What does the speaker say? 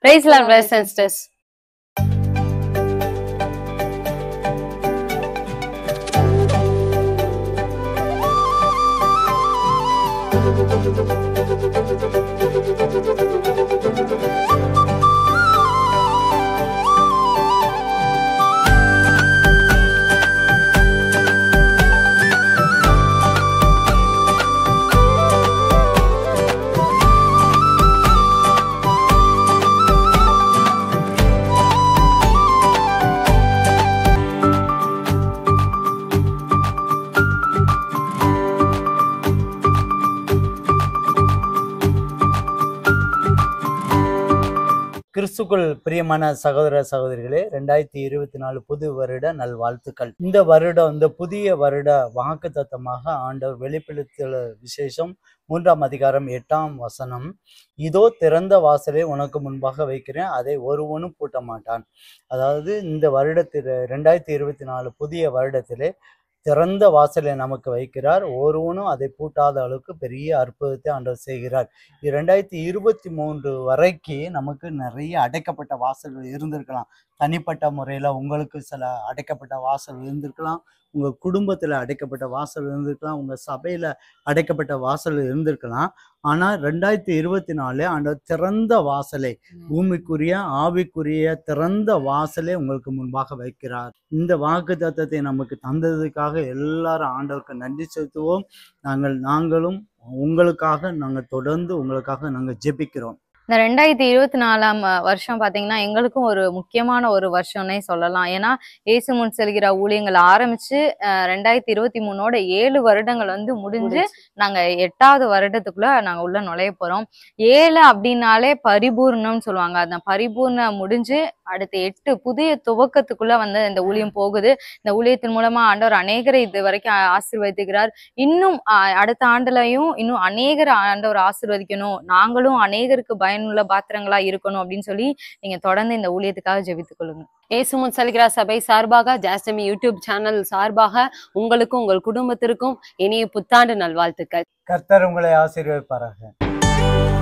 Praise Lord, brothers and sisters. கிறிஸ்துக்குள் பிரியமான சகோதர சகோதரிகளே, 2024 புது வருட நல்வாழ்த்துக்கள். இந்த வருடம், இந்த புதிய வருட வாக்குத்தத்தமாக ஆண்டவர் வெளிப்படுத்தல் விசேஷம் 3ஆம் அதிகாரம் 8ஆம் வசனம், இதோ திறந்த வாசலை உனக்கு முன்பாக வைக்கிறேன், அதை ஒருவனும் பூட்ட மாட்டான். அதாவது இந்த வருடத்தில் 2024 புதிய வருடத்திலே திறந்த வாசலை நமக்கு வைக்கிறார். ஒருவனும் அதை பூட்டாத அளவுக்கு பெரிய அற்புதத்தை ஆண்டவர் செய்கிறார். 2023 வரைக்கும் நமக்கு நிறைய அடைக்கப்பட்ட வாசல்கள் இருந்திருக்கலாம். தனிப்பட்ட முறையில் உங்களுக்கு சில அடைக்கப்பட்ட வாசல் இருந்திருக்கலாம், உங்கள் குடும்பத்தில் அடைக்கப்பட்ட வாசல் இருந்திருக்கலாம், உங்கள் சபையில் அடைக்கப்பட்ட வாசல் இருந்திருக்கலாம். ஆனால் 2024 ஆண்டவர் திறந்த வாசலை, பூமிக்குரிய ஆவிக்குரிய திறந்த வாசலை உங்களுக்கு முன்பாக வைக்கிறார். இந்த வாக்குத்தத்தத்தை நமக்கு தந்ததுக்காக எல்லாரும் ஆண்டவருக்கு நன்றி செலுத்துவோம். நாங்களும் உங்களுக்காக தொடர்ந்து உங்களுக்காக நாங்கள் ஜெபிக்கிறோம். இந்த 2024ஆம் வருஷம் பார்த்தீங்கன்னா எங்களுக்கும் ஒரு முக்கியமான ஒரு வருஷம்னே சொல்லலாம். ஏன்னா இயேசு முன் செல்கிற ஊழியங்கள் ஆரம்பிச்சு 2023ஓட 7 வருடங்கள் முடிஞ்சு நாங்க 8வது வருடத்துக்குள்ள நாங்க உள்ள நுழைய போறோம். 7 அப்படின்னாலே பரிபூர்ணம்னு சொல்லுவாங்க. அந்த பரிபூர்ணம் முடிஞ்சு அடுத்த 8 புதிய துவக்கத்துக்குள்ள இந்த ஊழியம் போகுது. இந்த ஊழியத்தின் மூலமா ஆண்டவர் அநேகரை இது வரைக்கும் ஆசீர்வதிக்கிறார். இன்னும் அடுத்த ஆண்டுலையும் இன்னும் அநேகர் ஆண்டவர் ஆசீர்வதிக்கணும், நாங்களும் அநேகருக்கு பயனுள்ள பாத்திரங்களா இருக்கணும் அப்படின்னு சொல்லி நீங்க தொடர்ந்து இந்த ஊழியத்துக்காக ஜெபித்துக் கொள்ளுங்க. இயேசு முன் செல்கிற சபை சார்பாக, ஜாஸ்டமி யூடியூப் சேனல் சார்பாக உங்களுக்கும் உங்கள் குடும்பத்திற்கும் இனிய புத்தாண்டு நல்வாழ்த்துக்கள். கர்த்தர் உங்களை ஆசீர்வதிப்பாராக.